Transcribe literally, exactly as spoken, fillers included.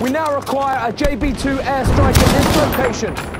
We now require a J B two airstrike at this location.